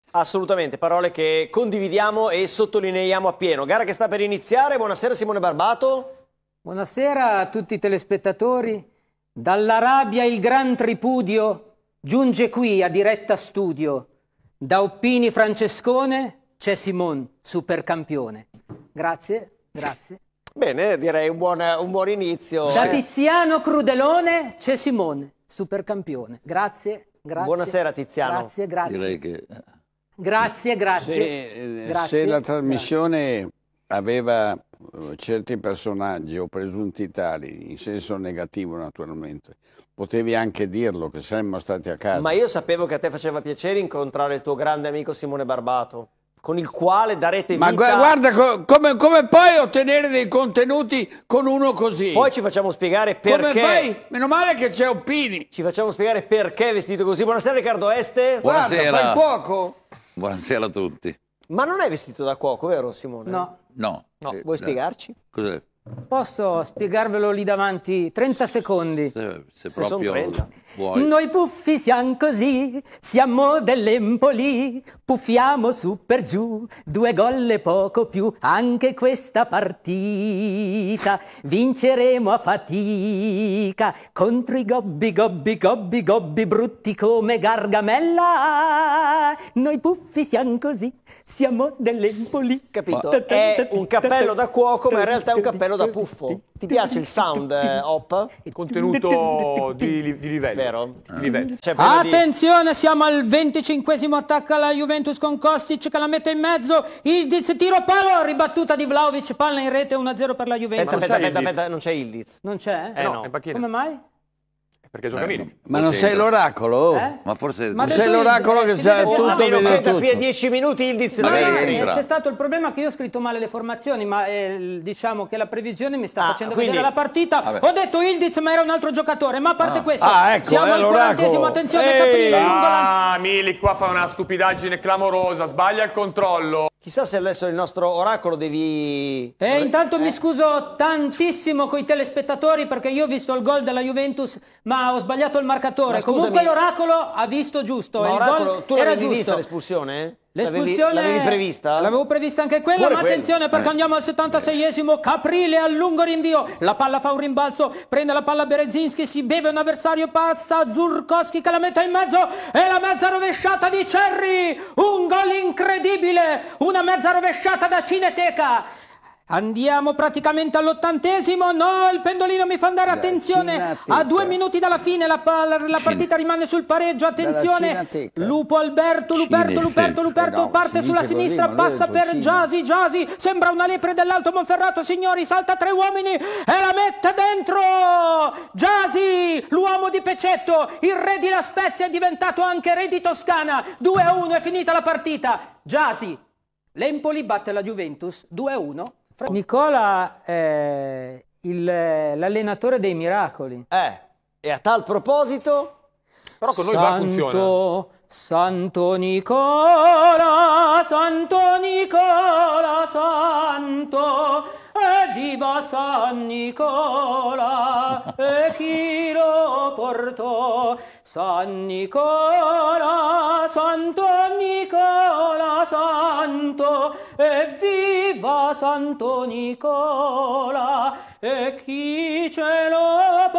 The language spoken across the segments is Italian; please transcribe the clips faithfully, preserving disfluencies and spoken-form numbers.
Assolutamente, parole che condividiamo e sottolineiamo appieno. Gara che sta per iniziare, buonasera Simone Barbato. Buonasera a tutti i telespettatori. Dall'Arabia il gran tripudio giunge qui a diretta studio. Da Oppini Francescone c'è Simon, supercampione. Grazie, grazie. Bene, direi un buon, un buon inizio. Da Tiziano Crudelone c'è Simone, supercampione. Grazie, grazie. Buonasera Tiziano. Grazie, grazie. Direi che Grazie, grazie. se, grazie, se la trasmissione grazie. aveva certi personaggi o presunti tali, in senso negativo naturalmente, potevi anche dirlo che saremmo stati a casa. Ma io sapevo che a te faceva piacere incontrare il tuo grande amico Simone Barbato, con il quale darete vita... Ma guarda co come, come puoi ottenere dei contenuti con uno così? Poi ci facciamo spiegare perché... Come fai? Meno male che c'è Oppini. Ci facciamo spiegare perché è vestito così. Buonasera Riccardo Este. Buonasera. Guarda, fai il cuoco? Buonasera a tutti. Ma non è vestito da cuoco, vero Simone? No. No. No. Eh, Vuoi spiegarci? Cos'è? Posso spiegarvelo lì davanti? trenta secondi. Se, se, se proprio vuoi. Noi puffi siamo così, siamo dell'Empoli, puffiamo su per giù, due gol e poco più, anche questa partita vinceremo a fatica contro i gobbi, gobbi, gobbi, gobbi brutti come Gargamella. Noi puffi siamo così, siamo dell'Empoli. Capito? È un cappello da cuoco, ma in realtà è un cappello da puffo. Ti piace il sound, eh, Hop? Il contenuto di, di livello. Vero? Di livello. Cioè, Attenzione, siamo al venticinquesimo attacco alla Juventus con Kostic che la mette in mezzo. Ildiz, tiro palo, ribattuta di Vlahovic, palla in rete, uno a zero per la Juventus. Aspetta, aspetta, aspetta, aspetta, non c'è Ildiz. Non c'è? Eh, no, no. è panchina. Come mai? Perché gioca Milik. Ma non sei l'oracolo? Eh? Ma forse... Ma Non sei l'oracolo che si sa deve- tutto, A meno vede che da qui a tutto. dieci minuti Ildiz Ma non no, Magari eh, entra. c'è stato il problema che io ho scritto male le formazioni, ma eh, diciamo che la previsione mi sta Ah, facendo quindi- vedere la partita. Vabbè. Ho detto Ildiz, ma era un altro giocatore. Ma a parte questo, Ah, ecco, siamo è al l'oracolo. quarantesimo. Attenzione, Ehi! Caprini lungo la... Ah, Milik qua fa una stupidaggine clamorosa, sbaglia il controllo. Chissà se adesso il nostro oracolo devi... E intanto Eh? mi scuso tantissimo con i telespettatori perché io ho visto il gol della Juventus ma ho sbagliato il marcatore. Ma scusami- Comunque l'oracolo ha visto giusto. Ma il oracolo, gol tu era l'avevi vista giusto. l'espulsione? L'espulsione L'avevi prevista? L'avevo prevista anche quella, Pure ma quella. attenzione perché Eh. andiamo al settantaseiesimo. Caprile al lungo rinvio. La palla fa un rimbalzo, prende la palla Berezinski, si beve un avversario, passa Zurkowski che la mette in mezzo e la mezza rovesciata di Cerri. Un gol incredibile, una mezza rovesciata da Cineteca. Andiamo praticamente all'ottantesimo. No, il pendolino mi fa andare. Attenzione, Cineteca. a due minuti dalla fine la, palla- la partita rimane sul pareggio. Attenzione, Cineteca. Lupo Alberto, Luperto, Luperto, Luperto Eh no, parte si sulla dice così, sinistra, ma lui passa ha detto per Cine. Giasi, Giasi, sembra una lepre dell'Alto Monferrato, signori, salta tre uomini e la mette dentro. Giasi, l'uomo di Pecetto, il re di La Spezia è diventato anche re di Toscana. due a uno è finita la partita. Giasi, l'Empoli batte la Juventus due a uno. Nicola è l'allenatore dei miracoli. Eh, e a tal proposito... Però con noi va funziona. Santo, Santo Nicola, Santo Nicola, Santo, evviva San Nicola, e chi lo portò? San Nicola, Santo Nicola, Santo, evviva Santo Nicola, e chi ce lo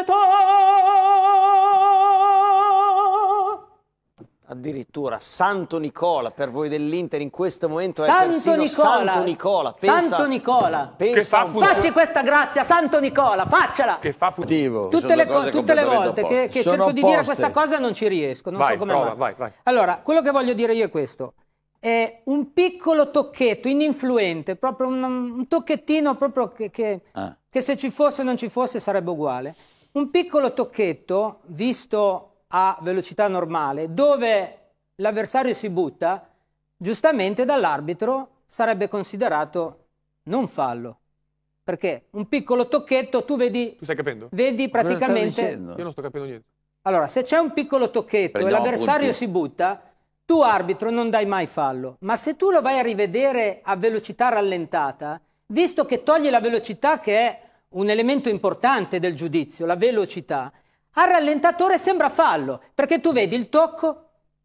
portò? Addirittura Santo Nicola per voi dell'Inter in questo momento è Santo persino Nicola, Santo Nicola. Pensa, Santo Nicola, pensa Che fa un po'. funzione- facci questa grazia, Santo Nicola, faccela. Che fa funzione. Motivo. Tutte sono le, due cose tutte le completamente volte che, opposte. che Sono cerco di dire opposte. questa cosa non ci riesco, non Vai, so come prova, mai. vai, vai. Allora, quello che voglio dire io è questo. È un piccolo tocchetto ininfluente, proprio un, un tocchettino proprio che, che, Ah. che se ci fosse o non ci fosse sarebbe uguale. Un piccolo tocchetto visto a velocità normale, dove l'avversario si butta, giustamente dall'arbitro sarebbe considerato non fallo. Perché un piccolo tocchetto, tu vedi, Tu stai capendo? vedi Cosa sta praticamente... dicendo? Io non sto capendo niente. Allora, se c'è un piccolo tocchetto e Prendiamo l'avversario punti. si butta, tu arbitro non dai mai fallo. Ma se tu lo vai a rivedere a velocità rallentata, visto che togli la velocità che è un elemento importante del giudizio, la velocità, al rallentatore sembra fallo, perché tu vedi il tocco,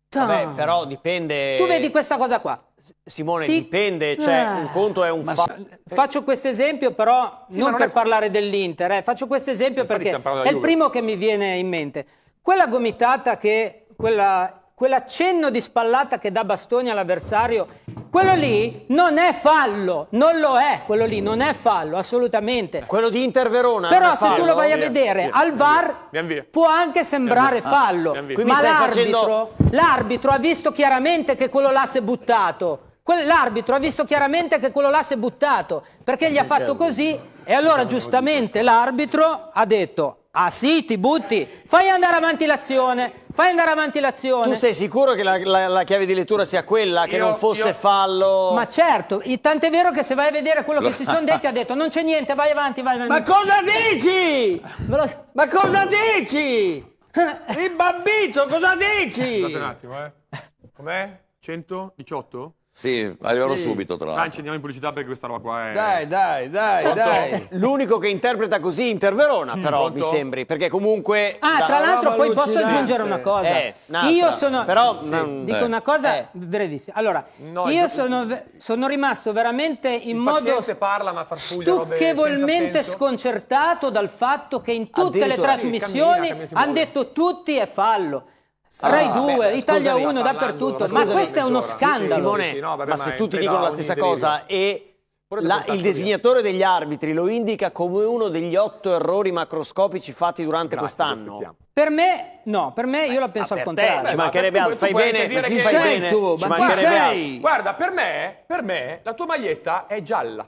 Vabbè, però dipende... Tu vedi questa cosa qua. Simone, Ti- dipende, cioè Ah. un conto è un fatto. Faccio questo esempio però Sì, non ma non per è- parlare dell'Inter, eh. Faccio questo esempio Infatti perché stiamo parlando è il della Juve. primo che mi viene in mente. Quella gomitata che, quella, quell'accenno di spallata che dà Bastoni all'avversario, quello lì non è fallo, non lo è, quello lì non è fallo, assolutamente. Quello di Inter Verona. Però non è se tu fallo? lo vai a via, vedere via, al V A R via, via. può anche sembrare fallo, via, via. Qui mi ma stai l'arbitro, facendo- l'arbitro ha visto chiaramente che quello là si è buttato. Quel- L'arbitro ha visto chiaramente che quello là si è buttato perché gli ha fatto così e allora giustamente l'arbitro ha detto: ah sì, ti butti, fai andare avanti l'azione, fai andare avanti l'azione. Tu sei sicuro che la, la- la chiave di lettura sia quella, che Io- non fosse io- fallo? Ma certo, i- tant'è vero che se vai a vedere quello che si sono detti ha detto non c'è niente, vai avanti, vai avanti. Ma cosa dici? Ve lo- Ma cosa dici? Rimbambito, cosa dici? Aspetta un attimo, eh. Com'è? centodiciotto? Sì, arriverò subito tra Franci, l'altro. andiamo in pubblicità perché questa roba qua è... Dai, dai, dai, dai. L'unico che interpreta così Inter Verona, però, Pronto? mi sembri, perché comunque... Ah, da- tra l'altro roba poi posso allucinante. aggiungere una cosa. Eh, un'altra. Io sono Però, sì, non- dico eh. una cosa Eh. brevissima. Allora, No, io il- sono, ve- sono rimasto veramente in Il modo paziente parla ma farfuglia robe stucchevolmente senza senso. sconcertato dal fatto che in tutte le Addirittura sì, trasmissioni cammina, cammina, si hanno muove. detto tutti è fallo. Rai due, beh, Italia scusami, uno, sta dappertutto. parlando, Ma scusami, questo è uno mezz'ora. scandalo. Simone, Sì, sì, no, vabbè, ma ma se è tutti un dicono la pedale, stessa ogni cosa e Pure la- del contatto il disegnatore degli arbitri lo indica come uno degli otto errori macroscopici fatti durante Grazie, quest'anno. aspettiamo. Per me, no, per me io la penso al per te, contrario. ci ma mancherebbe tu- altro, tu fai puoi bene, anche dire chi che- fai Sei bene, tu, ci ma chi mancherebbe altro. sei? Guarda, per me, per me, la tua maglietta è gialla.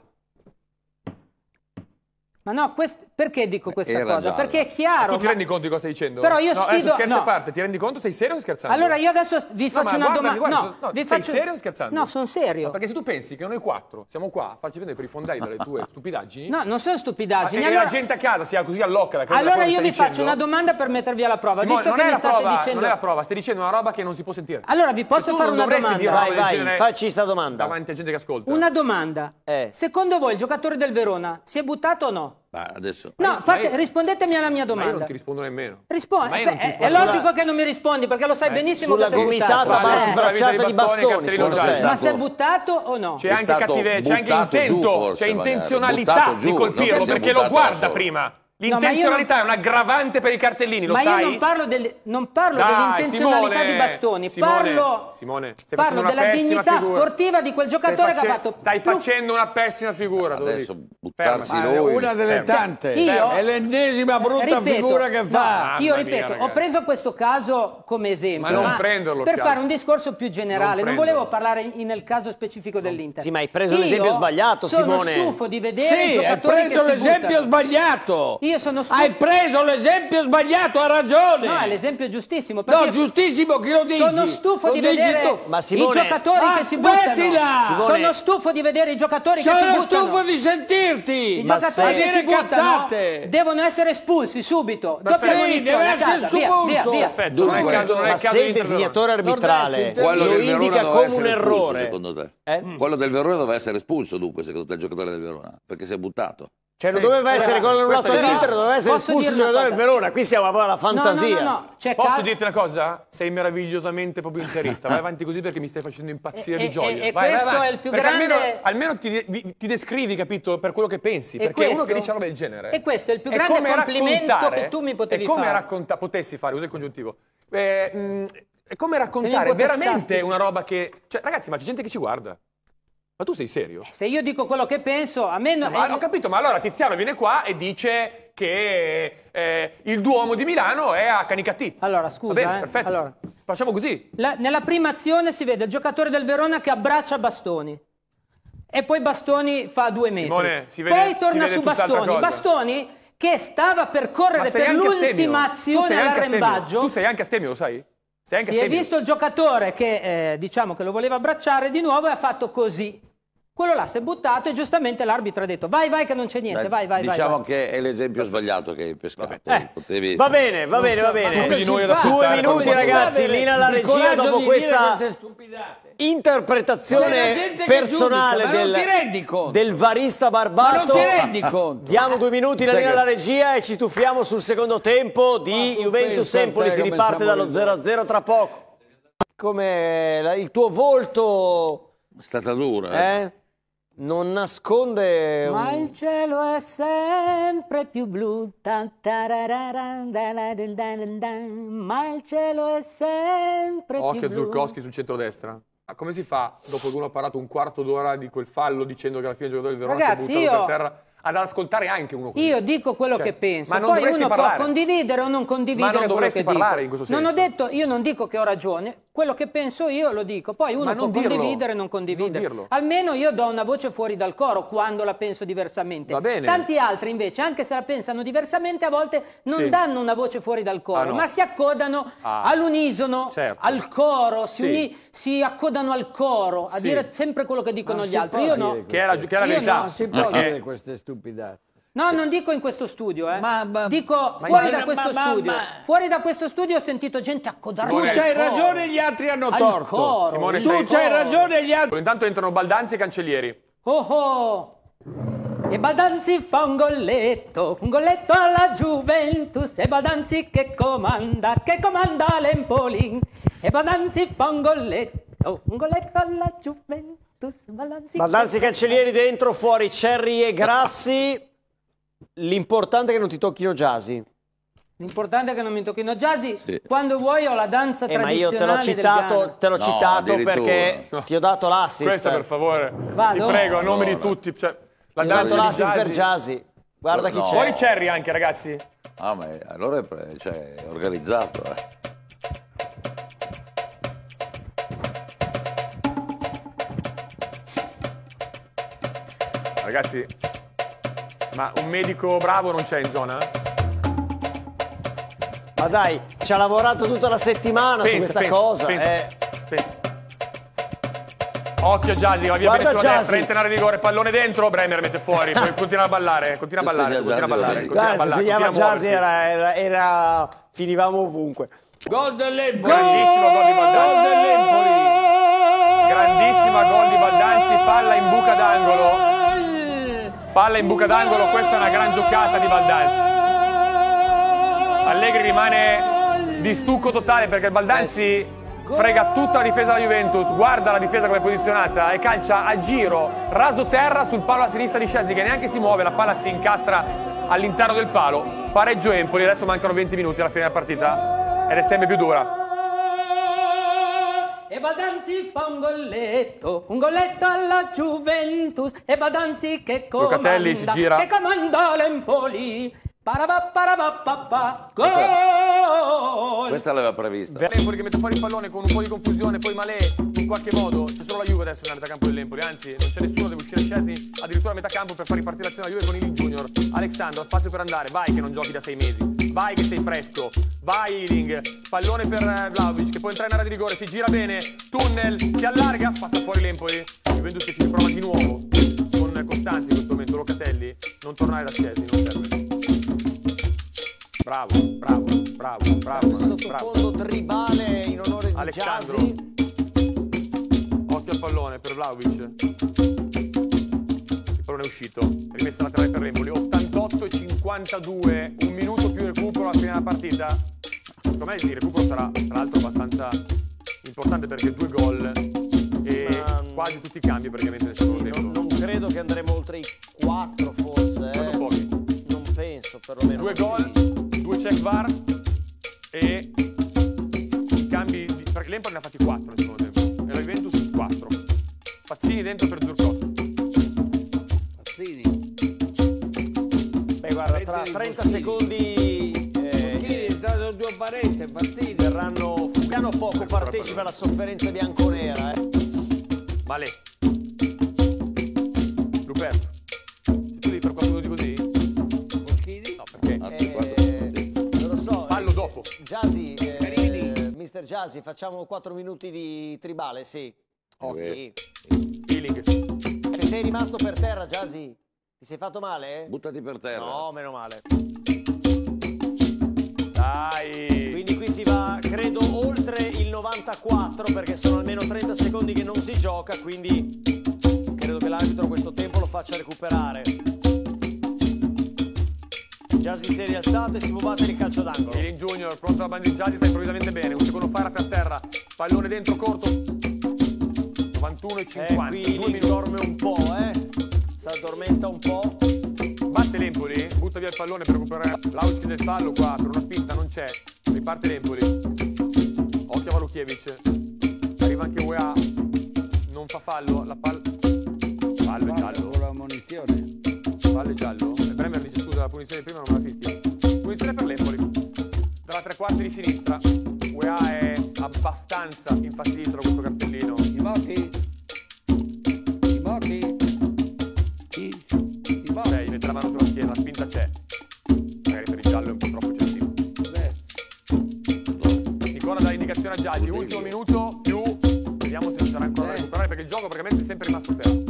Ma no, quest- perché dico questa Era cosa? gialla. Perché è chiaro. Tu ti ma- rendi conto di cosa stai dicendo? Però io no, adesso sfido- scherzi no. a parte, ti rendi conto? Sei serio o stai scherzando? Allora io adesso vi No, faccio ma una guardami, domanda. guarda, No, no, vi sei faccio... serio o scherzando? No, sono serio. Ma perché se tu pensi che noi quattro siamo qua a farci vedere per i fondali dalle tue stupidaggini, No, non sono ma stupidaggini. che Allora, la gente a casa sia così allocca da credere a allora quello io che vi stai faccio dicendo, una domanda per mettervi alla prova. Simone, Visto non che è mi la state prova, dicendo... non è la prova, stai dicendo una roba che non si può sentire. Allora vi E posso tu fare non una dovresti dire domanda? Vai, roba del vai, genere facci sta domanda. davanti a gente che ascolta. Una domanda. Eh. Secondo voi il giocatore del Verona si è buttato o no? Ma adesso... No, io- fate- ma io- rispondetemi alla mia Ma io domanda. non ti rispondo nemmeno. Rispondi. Ma io non ti Beh, è, rispondo. è logico che non mi rispondi perché lo sai benissimo sulla che sei gomitata buttato. ma Eh, sbracciata di bastoni, cartellino secondo giallo. te? Ma stato- si è buttato o no? C'è È anche stato cattiveria, c'è anche buttato giù, intento, forse, c'è magari. intenzionalità Buttato giù, di non colpirlo che si è perché lo buttato da guarda solo. prima. No, ma io L'intenzionalità non- è un aggravante per i cartellini, lo Ma sai? io non parlo, del- non parlo Dai, dell'intenzionalità Simone, di Bastoni, Simone, parlo, Simone, stai parlo facendo una della pessima dignità figura. sportiva di quel giocatore Stai che ha face- fatto Stai più- facendo una pessima figura. te lo Adesso dico. buttarsi Fermati. Ma è noi... una delle Fermo. tante. Io- È l'ennesima brutta Ripeto, figura che no, fa. io Mamma ripeto, mia, ho ragazzi. preso questo caso come esempio, Ma non prenderlo il per caso. fare un discorso più generale, non, Non volevo prenderlo. parlare in- nel caso specifico dell'Inter. Sì, ma hai preso Io l'esempio sbagliato, Simone. Sono stufo di vedere i Sì, hai giocatori che preso si l'esempio buttano. sbagliato. Io sono stufo. Hai preso l'esempio sbagliato, ha ragione. No, è l'esempio giustissimo. No, perché giustissimo, chi lo dici? Sono stufo Lo di dici vedere tu. Ma Simone- i giocatori che si Aspettila! buttano. Simone- Sono stufo di vedere i giocatori che si Sono buttano. stufo di sentirti. I Ma giocatori se- che si dire buttano cazzate. devono essere espulsi subito. Doppia Perfetto. punizione, Sì, deve a essere casa, via, espulso. via, via. Perfetto, non è il Dunque, caso, non è Ma il caso se di il Inter Verona. disegnatore arbitrale Nord-est, Quello lo del Verona indica doveva come essere un espulso, errore, secondo te? Eh? Quello del Verona doveva essere espulso, dunque, secondo te, il giocatore del Verona, perché si è buttato. cioè non Sì, doveva essere questo- gol annullato questo è all'Inter, vero. doveva essere Posso espulso il dire una giocatore del cosa? Verona. Qui siamo proprio alla No, no, fantasia. no, no. C'è Posso cal- dirti una cosa? Sei meravigliosamente proprio interista. Vai avanti così perché mi stai facendo impazzire E- di gioia. e- e Vai, vai questo avanti. è il più Perché grande- Almeno, almeno ti, vi- ti descrivi, capito, per quello che pensi. E Perché uno questo- che dice una roba del genere. e questo è il più è grande come complimento raccontare- che tu mi potevi è come fare. racconta- potessi fare, usa il congiuntivo. Eh, mh, è come Che raccontare mi potestasti. veramente una roba che. Cioè, ragazzi, ma c'è gente che ci guarda. Ma tu sei serio? Se io dico quello che penso, a me non... Ma ho capito, ma allora Tiziano viene qua e dice che eh, il Duomo di Milano è a Canicattì. Allora, scusa, Va bene, eh. perfetto. Allora. Facciamo così. La- nella prima azione si vede il giocatore del Verona che abbraccia Bastoni e poi Bastoni fa due metri. Simone, si vede- poi si torna vede su tutt'altra Bastoni. cosa. Bastoni che stava per correre Ma sei per anche astemio. l'ultima Tu azione sei anche astemio. all'arrembaggio. Tu sei anche astemio, lo sai? Sei anche Si è astemio. visto il giocatore che eh, diciamo che lo voleva abbracciare di nuovo e ha fatto così. Quello là si è buttato e giustamente l'arbitro ha detto vai vai che non c'è niente, Dai, vai vai vai. diciamo vai. che è l'esempio sbagliato che hai pescato. Eh, Potevi- va bene, va bene, va bene. Stupidi noi ad Due ascoltare minuti quando- ragazzi, linea alla Il regia coraggio dopo di questa dire queste stupidate. C'è la interpretazione gente che personale giudica, ma non del, ti rendi conto? del varista barbato. Ma non ti rendi conto? Diamo due minuti la Sai linea che- alla regia e ci tuffiamo sul secondo tempo di Ma tu Juventus pensa a te Empoli. Si come riparte siamo dallo zero a zero tra poco. come la- il tuo volto È stata dura, eh? eh, non nasconde Ma un... il cielo è sempre più blu, ta- tarararan, da-da-da-da-da-da. Ma il cielo è sempre Occhio più a blu. Zurkowski sul centrodestra. Ma come si fa, dopo che uno ha parlato un quarto d'ora di quel fallo dicendo che alla fine il giocatore del Verona Ragazzi, si è buttato io- per terra, ad ascoltare anche uno così? Io dico quello Cioè, che penso, ma non poi dovresti uno parlare. può condividere o non condividere Ma non quello dovresti che parlare dico. in questo Non ho senso. detto, io non dico che ho ragione, quello che penso io lo dico, poi uno Ma può non dirlo. condividere o non condividere. Non dirlo. Almeno io do una voce fuori dal coro quando la penso diversamente. Va bene. Tanti altri invece, anche se la pensano diversamente, a volte non Sì. danno una voce fuori dal coro, Ah, no. ma si accodano Ah. all'unisono, Certo. al coro, si, Sì. uni- si accodano al coro a Sì. dire sempre quello che dicono Non gli si altri. può Io dire no. questo. Che è la, che è la Io verità. no. Non si può Perché- dire queste stupidate. No, non dico in questo studio, eh. Ma- ma- dico ma fuori in- da ma- questo ma- studio. ma- Fuori da questo studio ho sentito gente accodarsi. Tu Simone- c'hai al coro. ragione, gli altri hanno Al torto. coro. Simone, Tu stai- c'hai ragione, gli altri. Intanto entrano Baldanzi e Cancellieri. Oh oh. E Baldanzi fa un golletto, un golletto alla Juventus. E Baldanzi che comanda, che comanda l'Empoli. E Baldanzi fa un golletto, un golletto alla Juventus. Baldanzi, Baldanzi, che- Cancellieri dentro, fuori Cerri e Grassi. L'importante è che non ti tocchino Gyasi. L'importante è che non mi tocchino Gyasi. Sì. Quando vuoi ho la danza Eh, ma io tradizionale te l'ho del citato, Ghana. te l'ho No, citato addirittura. perché ti ho dato l'assist. Questa per favore. Vado? Ti prego, a nome di No, no. tutti. Cioè, la Ti ho dato danza di l'assist per Gyasi. Gyasi. Guarda chi No. c'è. Fuori Cerri anche, ragazzi. Ah, ma è- allora è, pre- cioè, è organizzato, eh. Ragazzi, ma un medico bravo non c'è in zona? Ma dai, ci ha lavorato tutta la settimana su Pensa, questa pensa, cosa. pensa, eh. pensa. Occhio Gyasi, va via Guarda bene sulla Gyasi. destra, entra in rigore, pallone dentro, Bremer mette fuori, poi continua a ballare, continua a Se ballare, segna continua a Gyasi, ballare, va bene. continua a Guarda, se ballare, si chiama continua a Gyasi muoverti. era, era, era- finivamo ovunque. Gol dell'Empoli. Grandissimo gol di Baldanzi. Gol dell'Empoli. Grandissima gol di Baldanzi, palla in buca d'angolo. Palla in buca d'angolo, questa è una gran giocata di Baldanzi. Allegri rimane di stucco totale perché Baldanzi frega tutta la difesa della Juventus, guarda la difesa come è posizionata e calcia a giro, raso terra sul palo a sinistra di Szczęsny che neanche si muove, la palla si incastra all'interno del palo. Pareggio Empoli, adesso mancano venti minuti alla fine della partita ed è sempre più dura. E Baldanzi fa un golletto, un golletto alla Juventus. E Baldanzi che comanda, Locatelli si gira. che comanda l'Empoli. Parabà, parabà, papà, gol! Questa l'aveva prevista. L'Empoli che mette fuori il pallone con un po' di confusione, poi Malé in qualche modo, c'è solo la Juve adesso nella metà campo dell'Empoli, anzi non c'è nessuno, deve uscire Szczęsny addirittura a metà campo per far ripartire l'azione della Juve con il Junior. Alexandro, spazio per andare, vai che non giochi da sei mesi, vai che sei fresco, vai Ealing, pallone per eh, Vlahovic che può entrare in area di rigore, si gira bene, tunnel, si allarga, spazza fuori l'Empoli, Juventus che ci riprova di nuovo con Costanzi in questo momento, Locatelli, non tornare da Szczęsny, non serve. Bravo, bravo, bravo, bravo, bravo. Sottofondo tribale in onore di Alessandro. Gyasi. Occhio al pallone per Vlahovic. Il pallone è uscito, rimessa laterale per l'Empoli. ottantotto e cinquantadue, un minuto più recupero alla fine della partita. Secondo me il recupero sarà tra l'altro abbastanza importante perché due gol e Ma- quasi tutti i cambi praticamente nel secondo tempo. Non, non credo che andremo oltre i quattro forse. Sono Eh. pochi. Non penso, perlomeno. Due gol, due check V A R e i cambi di... perché l'Empoli ne ha fatti quattro nel secondo tempo e la Juventus quattro. Pazzini dentro per Zurkowski. Pazzini. Beh, guarda, tra trenta secondi eh, Chi è entrato il tuo parente, Pazzini. verranno Fugano poco partecipa alla sofferenza bianconera. Eh. Malé. Ruperto. Se tu devi fare quattro minuti così? Bocchini. No, perché? Altri quattro Eh, minuti. non lo so. Fallo eh, dopo. Gyasi, eh, Carini. mister Gyasi, facciamo quattro minuti di tribale, sì. Ok. Sì. Healing. Se sei rimasto per terra, Gyasi, ti sei fatto male? Buttati per terra. No, meno male. Dai. Quindi qui si va, credo, oltre il novantaquattro perché sono almeno trenta secondi che non si gioca, quindi credo che l'arbitro questo tempo lo faccia recuperare. Giasi si è rialzato e si può battere il calcio d'angolo. Ilin Junior pronto alla bandeggiata, sta improvvisamente bene. Un secondo fa era per terra. Pallone dentro corto. novantuno e cinquanta. Eh, qui Due Ilin minuti. dorme un po', eh. Si addormenta un po'. Batte l'Empoli, butta via il pallone per recuperare. Vlahovic del fallo qua, per una spinta non c'è. Riparte l'Empoli. Occhio a Valukiewicz. Arriva anche U E A. Non fa fallo. La palla. Fallo è giallo. Con la munizione. Fallo è giallo. Il Bremer dice scusa, la punizione di prima non me la fischi. Punizione per l'Empoli. Dalla tre quarti di sinistra. U E A è abbastanza infastidito da questo cartellino. I moti. I moti. I, i moti. Ok, mette la mano sulla schiena, la spinta c'è. Magari per il giallo è un po' troppo eccessivo. Nicola dà indicazione a Giaggi, ultimo minuto più. Vediamo se sarà ancora da recuperare perché il gioco praticamente è sempre rimasto fermo.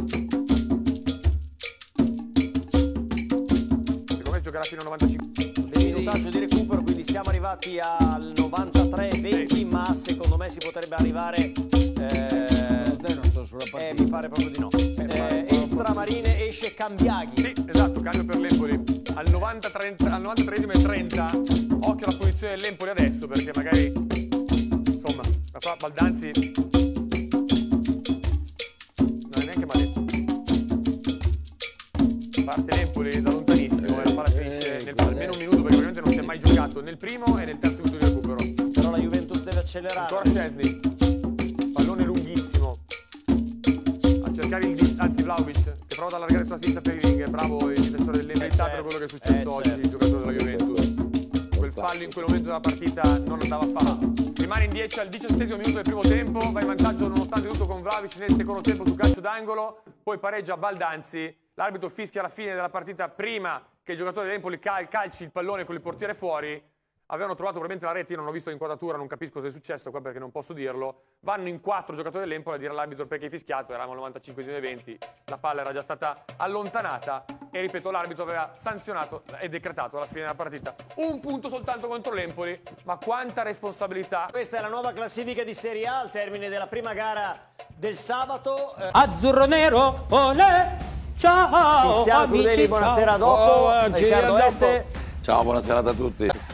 Secondo me giocherà fino al novantacinque. Minutaggio di recupero, quindi siamo arrivati al novantatré venti, sì. Ma secondo me si potrebbe arrivare. Eh, non sto sulla partita. eh, mi pare proprio di no. Eh, entra Marine, esce Cambiaghi. Sì, esatto, cambio per l'Empoli. Al novantatreesimo e trenta. Occhio alla punizione dell'Empoli adesso, perché magari. Insomma, la fa Baldanzi. Non è neanche male. Parte l'Empoli da lontanissimo e la palla finisce nel almeno un minuto perché ovviamente non si è mai giocato nel primo e nel terzo minuto di recupero. Però la Juventus deve accelerare. Ancora Szczesny, pallone lunghissimo a cercare il dis, anzi Vlahovic che prova ad allargare sulla sinistra per il ring. Bravo il difensore dell'Empoli, eh, per quello che è successo eh, oggi, certo. il giocatore della Juventus. Quel fallo in quel momento della partita non andava fatto. Rimane in dieci al diciassettesimo minuto del primo tempo, va in vantaggio nonostante tutto con Vlahovic nel secondo tempo su calcio d'angolo, poi pareggia Baldanzi. L'arbitro fischia alla fine della partita prima che il giocatore dell'Empoli cal calci il pallone con il portiere fuori. Avevano trovato probabilmente la rete, io non ho visto l'inquadratura, non capisco cosa è successo qua perché non posso dirlo. Vanno in quattro giocatori dell'Empoli a dire all'arbitro perché hai fischiato, eravamo al novantacinquesimo e venti, la palla era già stata allontanata e ripeto l'arbitro aveva sanzionato e decretato alla fine della partita un punto soltanto contro l'Empoli, ma quanta responsabilità. Questa è la nuova classifica di Serie A al termine della prima gara del sabato. Eh, Azzurro nero, olè, ciao Tiziano amici, Crudeli, ciao. buonasera dopo. Oh, ci Riccardo vediamo Este. Ciao, buona serata a tutti.